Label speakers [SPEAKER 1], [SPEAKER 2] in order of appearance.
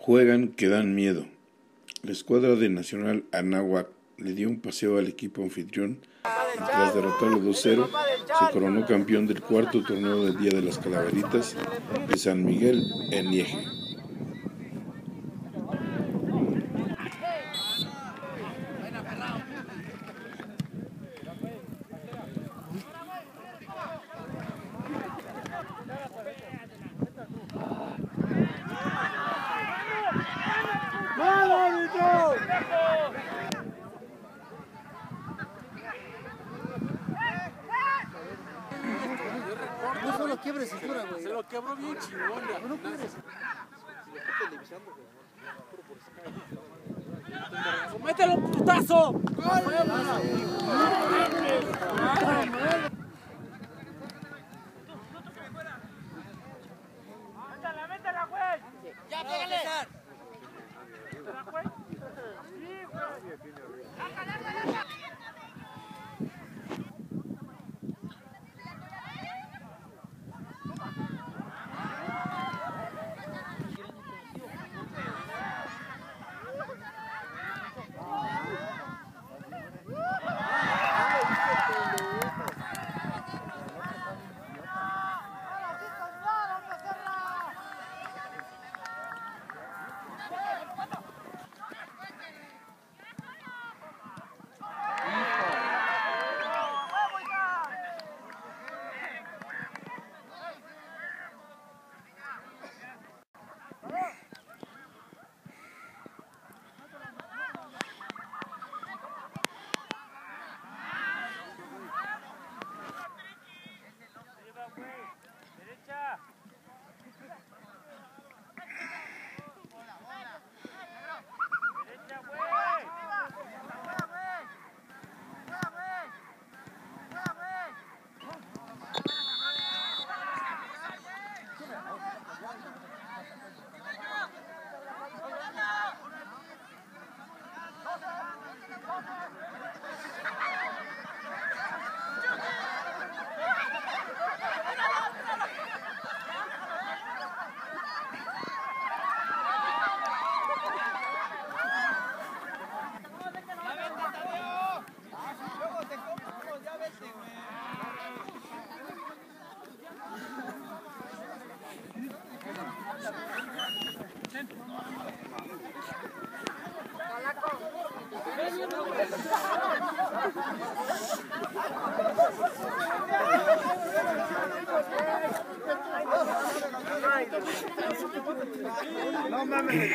[SPEAKER 1] Juegan que dan miedo. La escuadra de Nacional Anáhuac le dio un paseo al equipo anfitrión y tras derrotarlo 2-0 se coronó campeón del cuarto torneo del Día de las Calaveritas de San Miguel en Nieje.
[SPEAKER 2] No solo quiebre cintura, güey.
[SPEAKER 3] Se lo quebró bien chingón.
[SPEAKER 2] No quiebres.
[SPEAKER 3] ¡Mételo un putazo! ¡Métela, güey! ¡Ya, pégale! ¡Métela, güey! ¡Sí, güey!
[SPEAKER 2] No mames.